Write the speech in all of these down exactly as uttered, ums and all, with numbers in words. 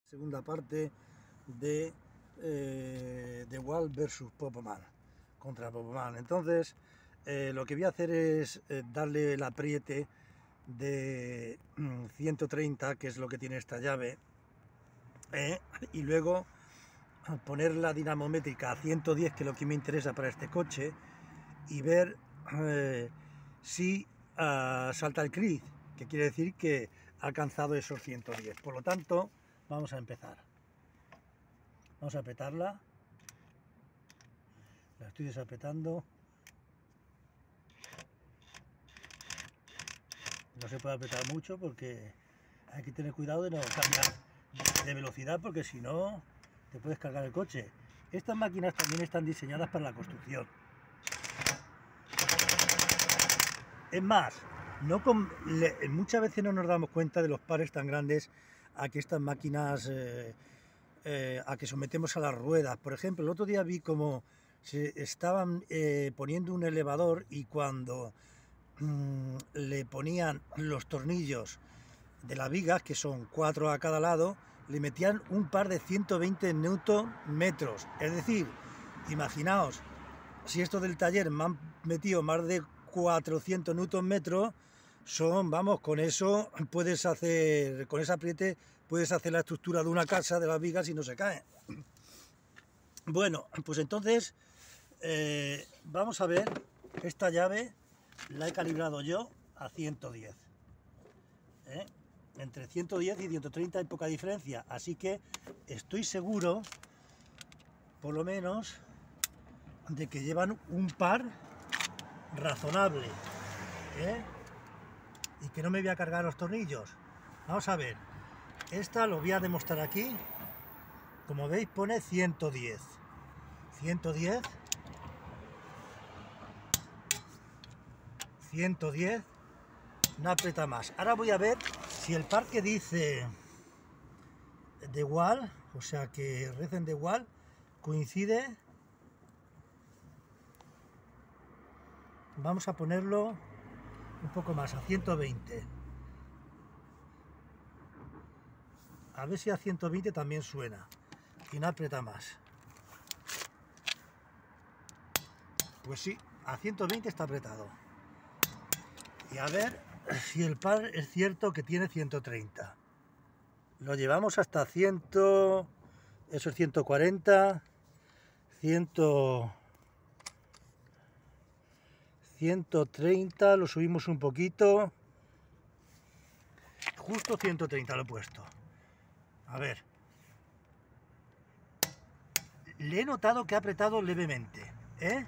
Segunda parte de eh, DeWalt versus Popoman, contra Popoman. Entonces eh, lo que voy a hacer es eh, darle el apriete de mm, ciento treinta, que es lo que tiene esta llave, eh, y luego poner la dinamométrica a ciento diez, que es lo que me interesa para este coche, y ver eh, si uh, salta el clic, que quiere decir que ha alcanzado esos ciento diez. Por lo tanto, vamos a empezar. Vamos a apretarla. La estoy desapretando. No se puede apretar mucho porque hay que tener cuidado de no cambiar de velocidad, porque si no te puedes cargar el coche. Estas máquinas también están diseñadas para la construcción. Es más, no con, le, muchas veces no nos damos cuenta de los pares tan grandes a que estas máquinas eh, eh, a que sometemos a las ruedas. Por ejemplo, el otro día vi como se estaban eh, poniendo un elevador, y cuando mmm, le ponían los tornillos de las vigas, que son cuatro a cada lado, le metían un par de ciento veinte newton metros. Es decir, imaginaos, si esto del taller me han metido más de cuatrocientos newton metros, son, vamos, con eso puedes hacer, con ese apriete puedes hacer la estructura de una casa de las vigas y no se cae. Bueno, pues entonces eh, vamos a ver. Esta llave la he calibrado yo a ciento diez, ¿eh? Entre ciento diez y ciento treinta hay poca diferencia, así que estoy seguro, por lo menos, de que llevan un par razonable, ¿eh? Y que no me voy a cargar los tornillos. Vamos a ver, esta lo voy a demostrar aquí. Como veis, pone ciento diez, ciento diez, ciento diez, no aprieta más. Ahora voy a ver si el par que dice DeWalt, o sea que recen DeWalt, coincide. Vamos a ponerlo un poco más, a ciento veinte. A ver si a ciento veinte también suena y no aprieta más. Pues sí, a ciento veinte está apretado. Y a ver si el par es cierto que tiene ciento treinta. Lo llevamos hasta cien, eso es ciento cuarenta, cien, ciento treinta, lo subimos un poquito. Justo ciento treinta lo he puesto. A ver. Le he notado que ha apretado levemente, ¿eh?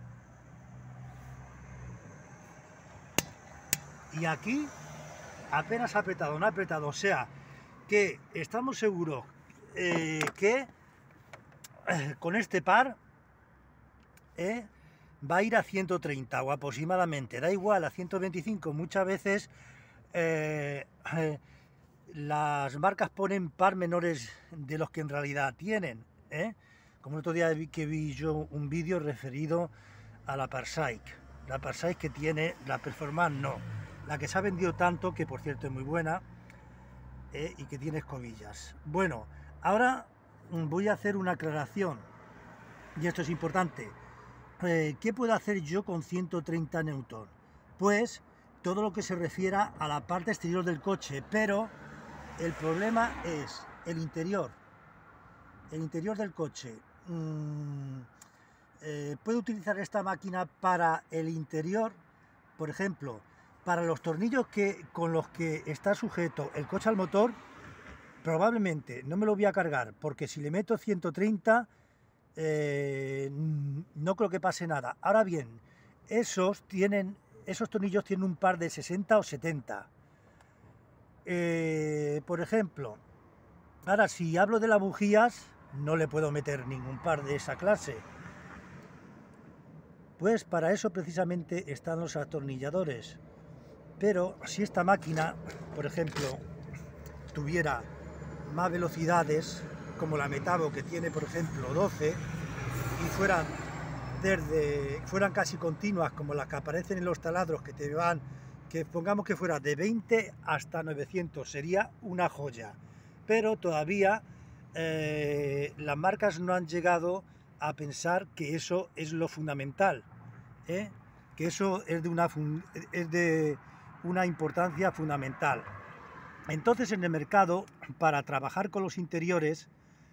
Y aquí apenas ha apretado, no ha apretado. O sea, que estamos seguros eh, que eh, con este par eh, va a ir a ciento treinta o aproximadamente. Da igual, a ciento veinticinco muchas veces eh, eh, las marcas ponen par menores de los que en realidad tienen, ¿eh? Como el otro día vi que vi yo un vídeo referido a la Parsaic. La Parsaic que tiene, la Performance no. La que se ha vendido tanto, que por cierto es muy buena, eh, y que tiene escobillas. Bueno, ahora voy a hacer una aclaración, y esto es importante. Eh, ¿Qué puedo hacer yo con ciento treinta newton? Pues todo lo que se refiera a la parte exterior del coche, pero el problema es el interior. El interior del coche. Mm, eh, ¿Puedo utilizar esta máquina para el interior? Por ejemplo, para los tornillos que, con los que está sujeto el coche al motor, probablemente no me lo voy a cargar, porque si le meto ciento treinta, eh, no creo que pase nada. Ahora bien, esos, tienen, esos tornillos tienen un par de sesenta o setenta. Eh, por ejemplo, ahora si hablo de las bujías, no le puedo meter ningún par de esa clase. Pues para eso precisamente están los atornilladores. Pero si esta máquina, por ejemplo, tuviera más velocidades, como la Metabo, que tiene por ejemplo doce, y fueran desde fueran casi continuas, como las que aparecen en los taladros, que te van, que pongamos que fuera de veinte hasta novecientos, sería una joya. pero todavía eh, las marcas no han llegado a pensar que eso es lo fundamental, ¿eh? que eso es de, una es de una importancia fundamental. Entonces, en el mercado, para trabajar con los interiores,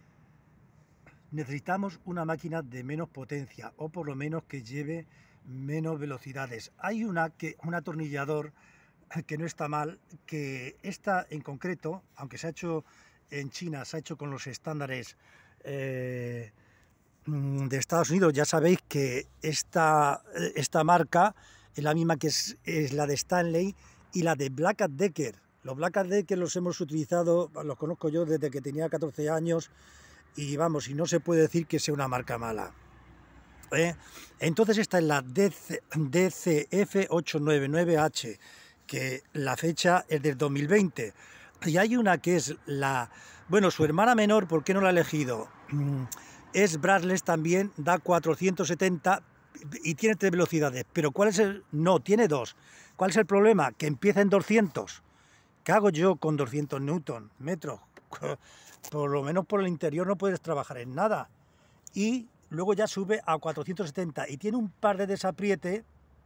necesitamos una máquina de menos potencia, o por lo menos que lleve menos velocidades. Hay una que, un atornillador que no está mal, que esta en concreto, aunque se ha hecho en China, se ha hecho con los estándares eh, de Estados Unidos. Ya sabéis que esta, esta marca es la misma que es, es la de Stanley y la de Black and Decker. Los Black and Decker los hemos utilizado, los conozco yo desde que tenía catorce años, y vamos, y no se puede decir que sea una marca mala. ¿Eh? Entonces esta es la D C F ochocientos noventa y nueve H, que la fecha es del dos mil veinte. Y hay una que es la... Bueno, su hermana menor, ¿por qué no la he elegido? Es brushless también, da cuatrocientos setenta y tiene tres velocidades. Pero ¿cuál es el...? No, tiene dos. ¿Cuál es el problema? Que empieza en doscientos. ¿Qué hago yo con doscientos newton metros? Por lo menos por el interior no puedes trabajar en nada. Y luego ya sube a cuatrocientos setenta y tiene un par de desapriete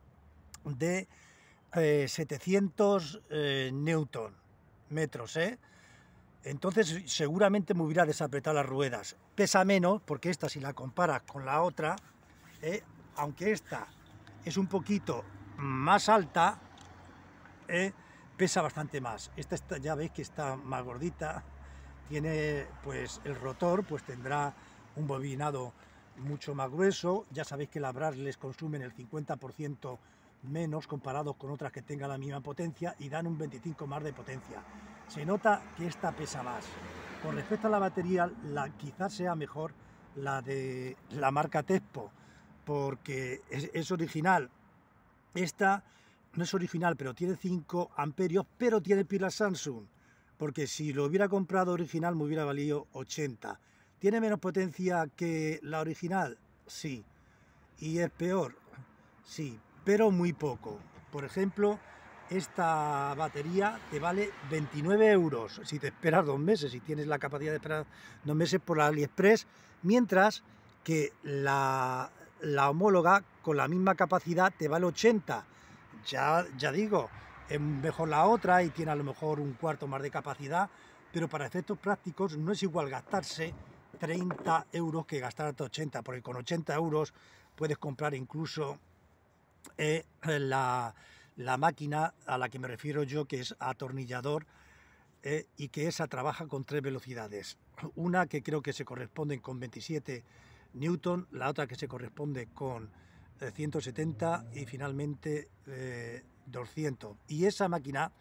de eh, setecientos eh, newton metros, ¿eh? Entonces seguramente me hubiera desapretado las ruedas. Pesa menos, porque esta, si la comparas con la otra, ¿eh? aunque esta es un poquito más alta, ¿eh? pesa bastante más. Esta está, ya veis que está más gordita. Tiene pues el rotor, pues tendrá un bobinado mucho más grueso. Ya sabéis que las brushless consumen el cincuenta por ciento menos comparados con otras que tengan la misma potencia y dan un veinticinco por ciento más de potencia. Se nota que esta pesa más. Con respecto a la batería, la, quizás sea mejor la de la marca Tespo, porque es, es original. Esta no es original, pero tiene cinco amperios, pero tiene pilas Samsung, porque si lo hubiera comprado original me hubiera valido ochenta. ¿Tiene menos potencia que la original? Sí. ¿Y es peor? Sí, pero muy poco. Por ejemplo, esta batería te vale veintinueve euros si te esperas dos meses, si tienes la capacidad de esperar dos meses por la AliExpress, mientras que la, la homóloga con la misma capacidad te vale ochenta. Ya, ya digo, es mejor la otra y tiene a lo mejor un cuarto más de capacidad, pero para efectos prácticos no es igual gastarse treinta euros que gastar hasta ochenta, porque con ochenta euros puedes comprar incluso eh, la, la máquina a la que me refiero yo, que es atornillador, eh, y que esa trabaja con tres velocidades. Una que creo que se corresponde con veintisiete newton, la otra que se corresponde con eh, ciento setenta y finalmente eh, doscientos. Y esa máquina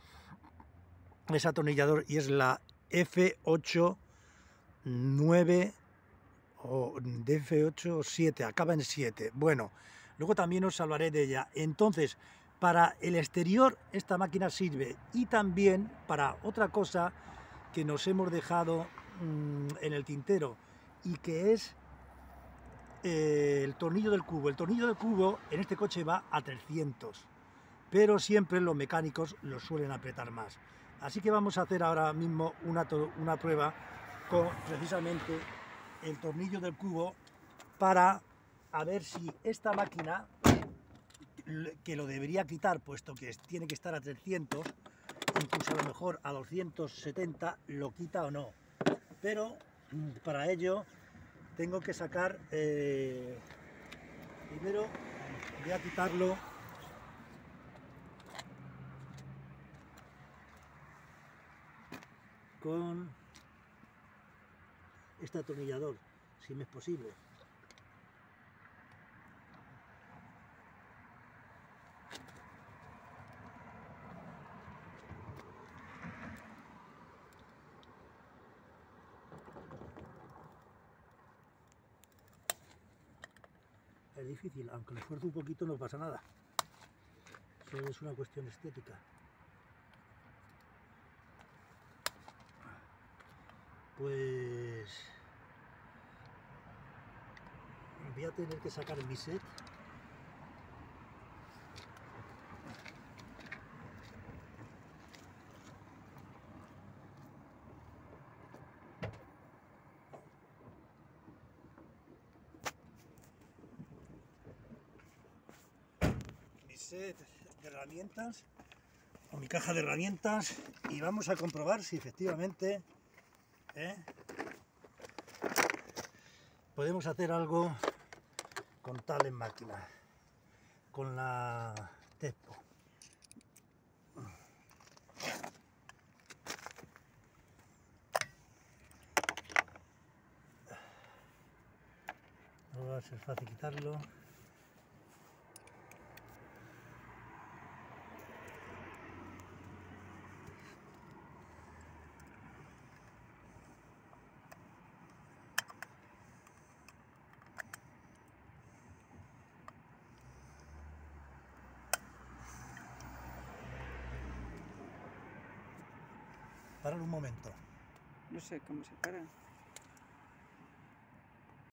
es atornillador y es la F ochocientos nueve o de F ocho o siete, acaba en siete. Bueno, luego también os hablaré de ella. Entonces, para el exterior esta máquina sirve, y también para otra cosa que nos hemos dejado mmm, en el tintero, y que es eh, el tornillo del cubo. El tornillo del cubo en este coche va a trescientos, pero siempre los mecánicos lo suelen apretar más. Así que vamos a hacer ahora mismo una, una prueba con precisamente el tornillo del cubo, para a ver si esta máquina, que lo debería quitar puesto que tiene que estar a trescientos, incluso a lo mejor a doscientos setenta, lo quita o no. Pero para ello tengo que sacar, eh, primero voy a quitarlo con este atornillador, si me es posible. Es difícil, aunque lo esfuerzo un poquito no pasa nada. Solo es una cuestión estética. Pues voy a tener que sacar mi set. set de herramientas, o mi caja de herramientas, y vamos a comprobar si efectivamente ¿eh? podemos hacer algo con tal en máquina, con la Tespo. No va a ser fácil quitarlo. Parar un momento. No sé cómo se para.